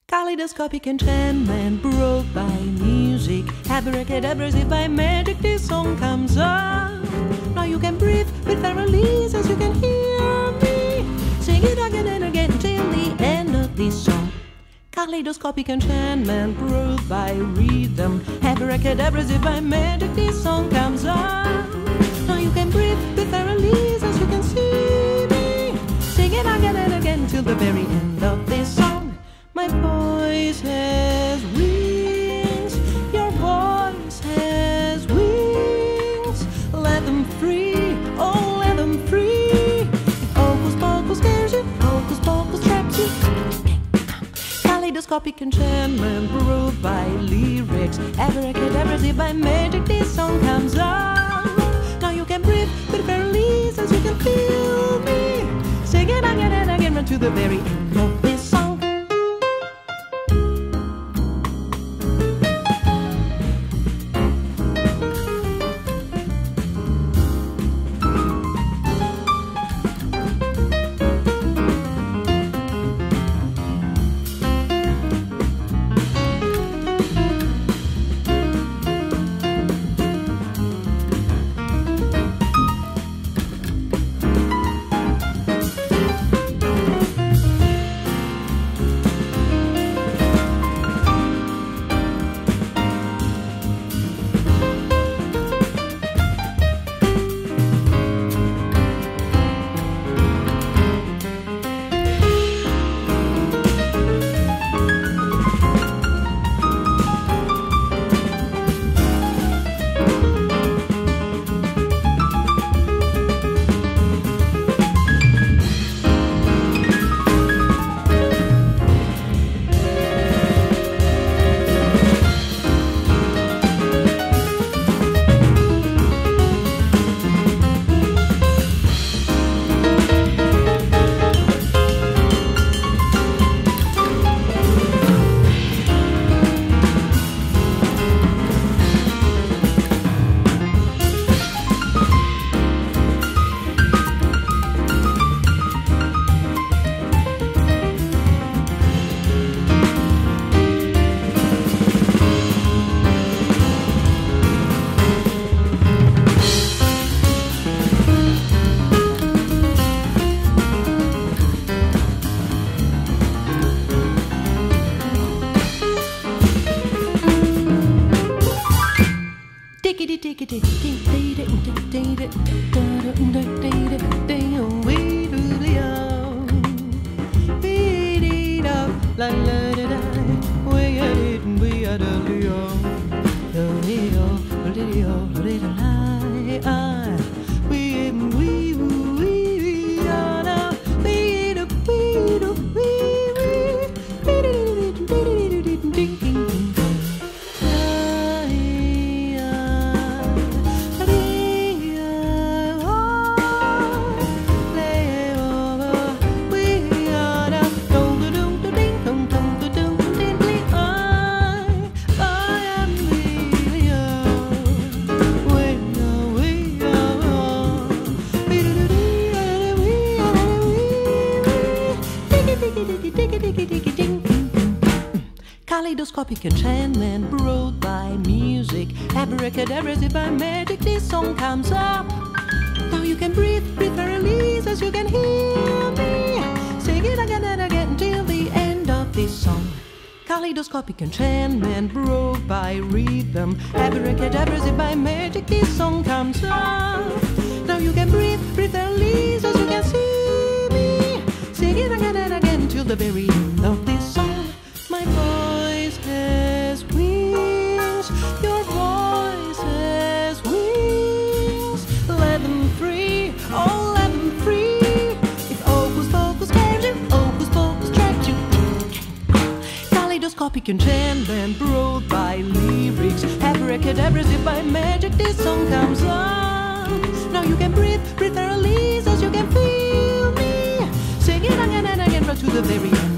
Kaleidoscopic enchantment brought by music. Abracadabra, as if by magic, this song comes up. Now you can breathe with a release as you can hear me sing it again and again till the end of this song. Kaleidoscopic enchantment brought by rhythm. Abracadabra, as if by magic, this song comes up. Now you can breathe with a release as you can see me sing it again and again till the very end of this song. My voice has wings, your voice has wings. Let them free, oh let them free. If Hocus Pocus scares you, Hocus Pocus traps you. Kaleidoscopic enchantment brought by lyrics. Abracadabra, as if by magic, this song comes up. Now you can breathe with a release as you can feel me sing it again and again right to the very end of this song. Kaleidoscopic enchantment brought by music. Abracadabra, as if by magic, this song comes up. Now you can breathe with a release as you can hear me sing it again and again till the end of this song. Kaleidoscopic enchantment brought by rhythm. Abracadabra, as if by magic, this song comes up. Now you can breathe with a release as you can see me sing it again and again till the very end of this song. My voice has wings, your voice has wings. Let them free, oh let them free. If Hocus Pocus scares you, Hocus Pocus traps you. Kaleidoscopic enchantment brought by lyrics. Abracadabra, as if by magic, this song comes up. Now you can breathe with a release as you can feel me sing it again and again right to the very end.